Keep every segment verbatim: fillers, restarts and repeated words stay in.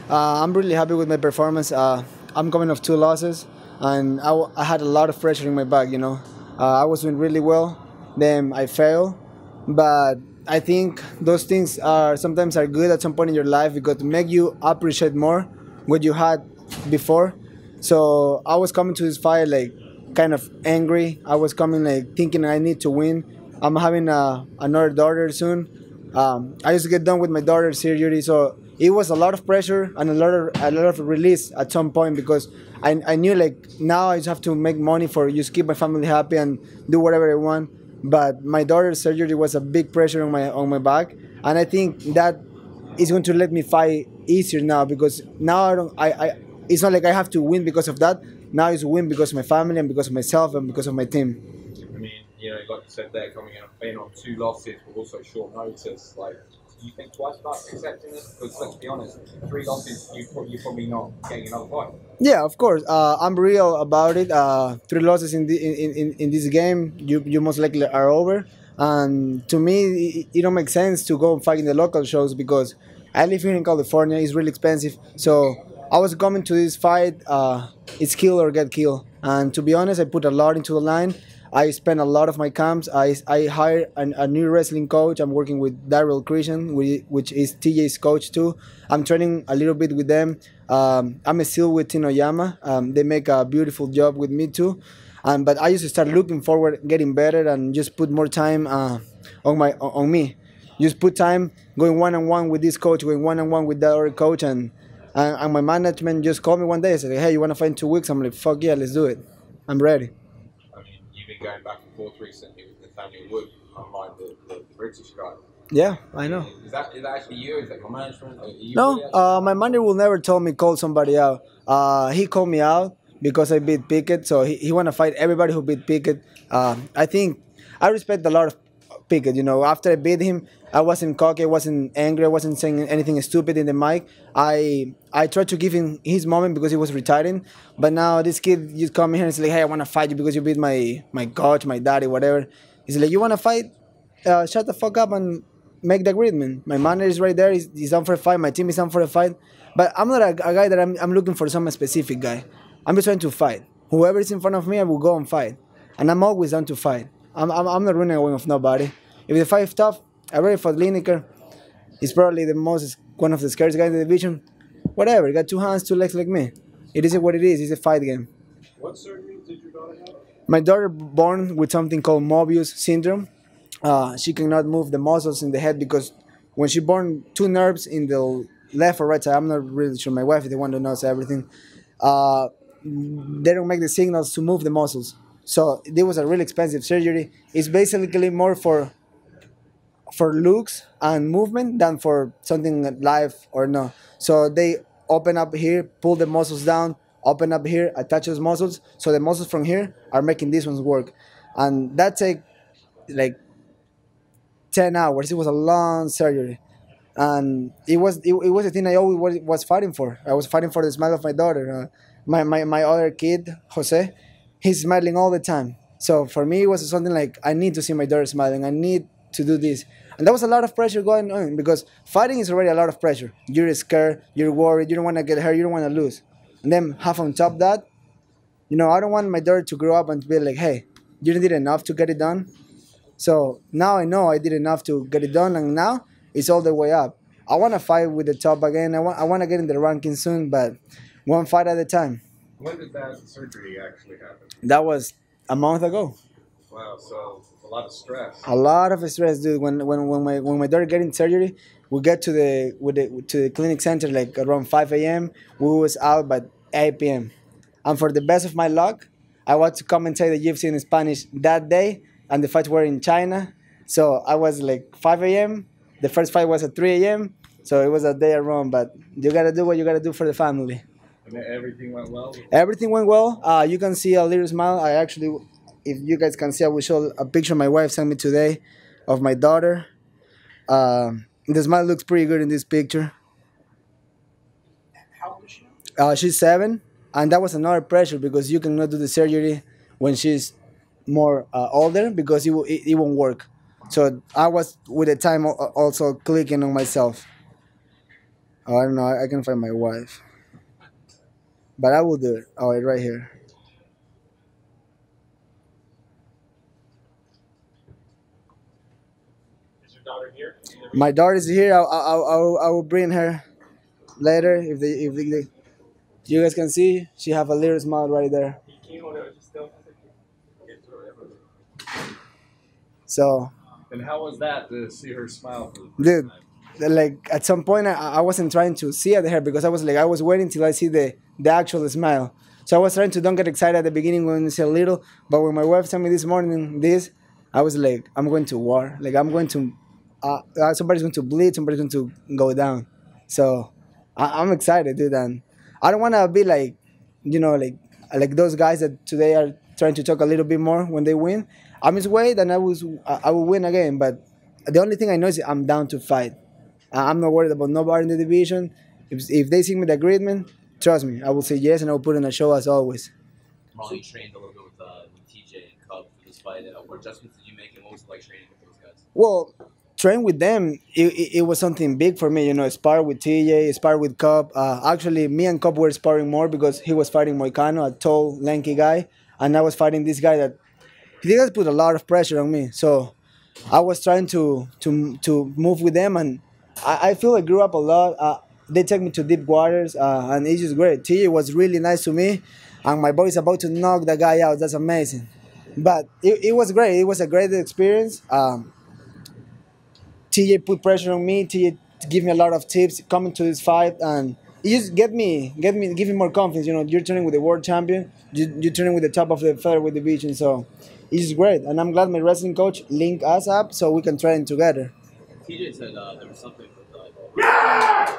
Uh, I'm really happy with my performance. Uh, I'm coming off two losses, and I, w- I had a lot of pressure in my back. You know, uh, I was doing really well. Then I failed, but I think those things are sometimes are good at some point in your life because to make you appreciate more what you had before. So I was coming to this fight like kind of angry. I was coming like thinking I need to win. I'm having a, another daughter soon. Um, I just get done with my daughter's surgery, so it was a lot of pressure and a lot of a lot of release at some point because I, I knew like now I just have to make money for just keep my family happy and do whatever I want. But my daughter's surgery was a big pressure on my on my back, and I think that is going to let me fight easier now because now I don't I, I it's not like I have to win because of that. Now it's win because of my family and because of myself and because of my team. I mean, you know, like you said there, coming in, in on two losses, but also short notice. Like, do you think twice about accepting this? Because let's be honest, three losses, you pro- you're probably not getting another fight. Yeah, of course. Uh, I'm real about it. Uh, three losses in, the, in, in, in this game, you, you most likely are over. And to me, it, it don't make sense to go and fight in the local shows because I live here in California. It's really expensive. So I was coming to this fight. Uh, it's kill or get killed. And to be honest, I put a lot into the line. I spent a lot of my camps. I, I hired an, a new wrestling coach. I'm working with Daryl Christian, whi- which is T J's coach too. I'm training a little bit with them. Um, I'm still with Tinoyama. Um, they make a beautiful job with me too. Um, but I used to start looking forward, getting better, and just put more time uh, on my on me. Just put time going one on one with this coach, going one on one with that other coach, and, and and my management just called me one day and said, "Hey, you want to fight in two weeks?" I'm like, "Fuck yeah, let's do it. I'm ready." I mean, you've been going back and forth recently with Nathaniel Wood, unlike the, the, the British guy. Yeah, I know. Is that is that actually you? Is that your management? Are you No, really actually- uh, my manager will never tell me call somebody out. Uh, he called me out because I beat Pickett, so he, he want to fight everybody who beat Pickett. Uh, I think I respect a lot of Pickett. You know, after I beat him, I wasn't cocky, I wasn't angry, I wasn't saying anything stupid in the mic. I I tried to give him his moment because he was retiring, but now this kid just come here and say like, hey, I want to fight you because you beat my my coach, my daddy, whatever. He's like, you want to fight? Uh, shut the fuck up and make the agreement. My manager is right there. He's, he's down for a fight. My team is down for a fight. But I'm not a, a guy that I'm, I'm looking for some specific guy. I'm just trying to fight. Whoever is in front of me, I will go and fight. And I'm always down to fight. I'm, I'm, I'm not running away with nobody. If the fight is tough, I already fought Lineker. He's probably the most, one of the scariest guys in the division. Whatever. He got two hands, two legs like me. It isn't what it is. It's a fight game. What surgery did your daughter have? My daughter born with something called Mobius syndrome. Uh, she cannot move the muscles in the head because when she born, two nerves in the left or right side. I'm not really sure. My wife is the one who knows everything. Uh, they don't make the signals to move the muscles. So it was a really expensive surgery. It's basically more for for looks and movement than for something live or no. So they open up here, pull the muscles down, open up here, attach those muscles. So the muscles from here are making these ones work, and that take like ten hours. It was a long surgery, and it was it, it was a thing I always was, was fighting for. I was fighting for the smile of my daughter. Uh, my, my my other kid, Jose, he's smiling all the time. So for me, it was something like I need to see my daughter smiling. I need to do this, and there was a lot of pressure going on because fighting is already a lot of pressure. You're scared, you're worried, you don't want to get hurt, you don't want to lose, and then half on top of that, you know, I don't want my daughter to grow up and to be like, hey, you did enough to get it done. So now I know I did enough to get it done, and now it's all the way up. I want to fight with the top again. I want I want to get in the ranking soon, but one fight at a time. When did that surgery actually happen? That was a month ago. Wow, so a lot of stress. A lot of stress, dude. When when when my when my daughter getting surgery, we get to the with the to the clinic center like around five a m. We was out by eight p m. And for the best of my luck, I want to commentate the U F C in Spanish that day, and the fights were in China. So I was like five a m. The first fight was at three a m. So it was a day around, but you gotta do what you gotta do for the family. And everything went well? Everything went well. Uh, you can see a little smile. I actually, if you guys can see, I will show a picture my wife sent me today of my daughter. Um, the smile looks pretty good in this picture. How old is she now? Uh, she's seven, and that was another pressure because you cannot do the surgery when she's more uh, older because it, it, it won't work. So I was with the time al- also clicking on myself. Oh, I don't know. I, I can find my wife, but I will do it. Oh, it's right here. Is your daughter here? My daughter's here. I'll, I'll, I'll, I will bring her later if they if they, they, you guys can see. She have a little smile right there. So, And how was that to see her smile? For the first dude, time? like at some point I, I wasn't trying to see at her because I was like I was waiting till I see the the actual smile. So I was trying to don't get excited at the beginning when it's a little, but when my wife told me this morning this, I was like I'm going to war. Like I'm going to, uh, uh, somebody's going to bleed, somebody's going to go down. So I, I'm excited, dude, and I don't want to be like, you know, like like those guys that today are trying to talk a little bit more when they win. I'm his weight and I was I I will win again, but the only thing I know is I'm down to fight. I- I'm not worried about nobody in the division. If, if they see me the agreement, trust me, I will say yes and I will put in a show as always. Molly trained a little bit with, uh, with T J and Cub for this fight. Uh, what adjustments did you make, and what was it like training with those guys? Well, train with them, it, it, it was something big for me. You know, spar with T J, spar with Cobb. Uh, actually, me and Cobb were sparring more because he was fighting Moicano, a tall, lanky guy, and I was fighting this guy that he did put a lot of pressure on me. So I was trying to to to move with them, and I, I feel I grew up a lot. Uh, they take me to deep waters, uh, and it's just great. T J was really nice to me, and my boy is about to knock the guy out. That's amazing. But it, it was great. It was a great experience. Um, T J put pressure on me. T J gave me a lot of tips coming to this fight, and it just get me, get me, give me more confidence. You know, you're training with the world champion. You, you're training with the top of the featherweight division, so it's just great. And I'm glad my wrestling coach linked us up so we can train together. T J said uh, there was something with uh,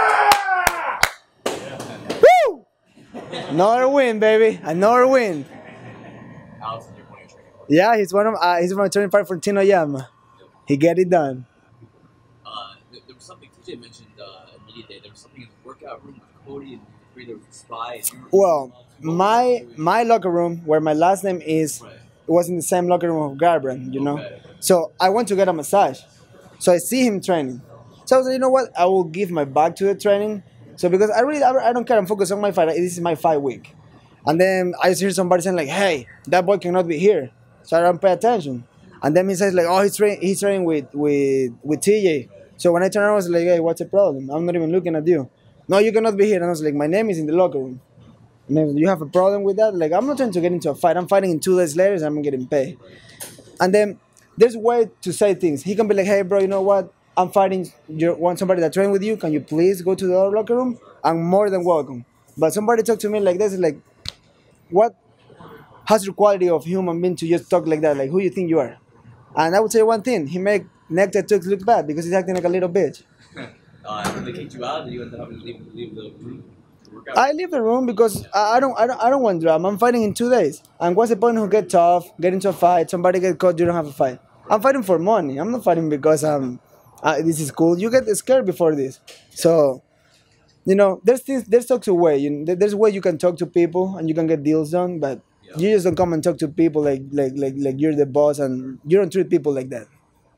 Woo! Another win, baby. Another win. Alex and your point of training. Yeah, he's one of uh, he's my training partner for Tino Yama. He get it done. Uh, there, there was something T J mentioned uh, immediately. There was something in the workout room with Cody and three. There was a spy. And you were- Well, my my locker room where my last name is Right. it was in the same locker room of Garbrandt, you know. Okay. So I went to get a massage. So I see him training. So I was like, you know what? I will give my back to the training. So because I really, I I don't care. I'm focused on my fight. This is my fight week. And then I just hear somebody saying like, hey, that boy cannot be here. So I don't pay attention. And then he says like, oh, he's, tra- he's training with, with, with T J. So when I turned around, I was like, hey, what's the problem? I'm not even looking at you. No, you cannot be here. And I was like, my name is in the locker room. And then, you have a problem with that? Like, I'm not trying to get into a fight. I'm fighting in two days later, and I'm getting paid. And then there's a way to say things. He can be like, hey, bro, you know what? I'm fighting. You want somebody that train with you? Can you please go to the other locker room? I'm more than welcome. But somebody talk to me like this is like, what? How's your quality of human being to just talk like that? Like, who you think you are? And I would say one thing. He make Nectar Tux look bad because he's acting like a little bitch. Uh, they kicked you out, and you ended up having to leave, leave the room to work out. I leave the room because I I don't, I don't, I don't want drama. I'm fighting in two days. And what's the point who get tough, get into a fight, somebody get caught, you don't have a fight. I'm fighting for money. I'm not fighting because um, uh, this is cool. You get scared before this. So, you know, there's things, there's talks away. You know, there- there's a way you can talk to people and you can get deals done, but Yeah. you just don't come and talk to people like, like, like, like you're the boss and you don't treat people like that.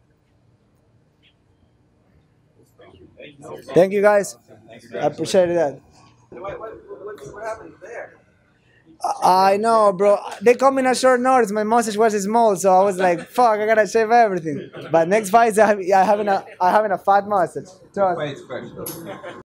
Thank you guys. I appreciate that. What, what, what, what happened there? I know, bro. They come in a short notice. My mustache was small, so I was like, "Fuck, I gotta shave everything." But next fight, I have, I having a, I having a fat mustache. Trust me. Wait, question.